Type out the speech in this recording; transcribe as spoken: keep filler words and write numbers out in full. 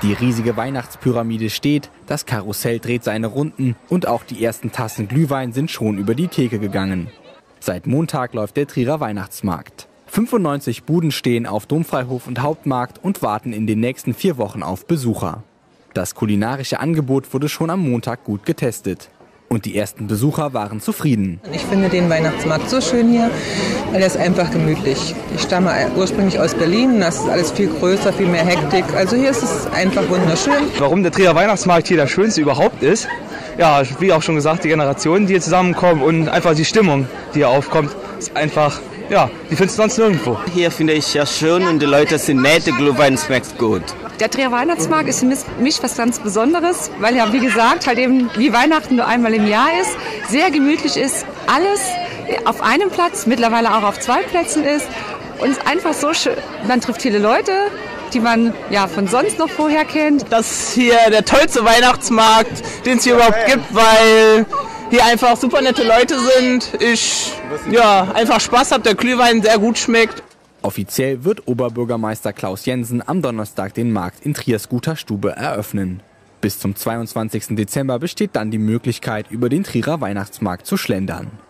Die riesige Weihnachtspyramide steht, das Karussell dreht seine Runden und auch die ersten Tassen Glühwein sind schon über die Theke gegangen. Seit Montag läuft der Trierer Weihnachtsmarkt. fünfundneunzig Buden stehen auf Domfreihof und Hauptmarkt und warten in den nächsten vier Wochen auf Besucher. Das kulinarische Angebot wurde schon am Montag gut getestet. Und die ersten Besucher waren zufrieden. Ich finde den Weihnachtsmarkt so schön hier, weil er ist einfach gemütlich. Ich stamme ursprünglich aus Berlin, das ist alles viel größer, viel mehr Hektik. Also hier ist es einfach wunderschön. Warum der Trierer Weihnachtsmarkt hier der schönste überhaupt ist? Ja, wie auch schon gesagt, die Generationen, die hier zusammenkommen und einfach die Stimmung, die hier aufkommt, ist einfach, ja, die findest du sonst nirgendwo. Hier finde ich ja schön und die Leute sind nett, der Glühwein schmeckt gut. Der Trierer Weihnachtsmarkt ist für mich was ganz Besonderes, weil ja, wie gesagt, halt eben wie Weihnachten nur einmal im Jahr ist, sehr gemütlich ist, alles auf einem Platz, mittlerweile auch auf zwei Plätzen ist und es ist einfach so schön. Man trifft viele Leute, die man ja von sonst noch vorher kennt. Das ist hier der tollste Weihnachtsmarkt, den es hier überhaupt gibt, weil hier einfach super nette Leute sind. Ich ja, einfach Spaß habe, der Glühwein sehr gut schmeckt. Offiziell wird Oberbürgermeister Klaus Jensen am Donnerstag den Markt in Triers Guter Stube eröffnen. Bis zum zweiundzwanzigsten Dezember besteht dann die Möglichkeit, über den Trierer Weihnachtsmarkt zu schlendern.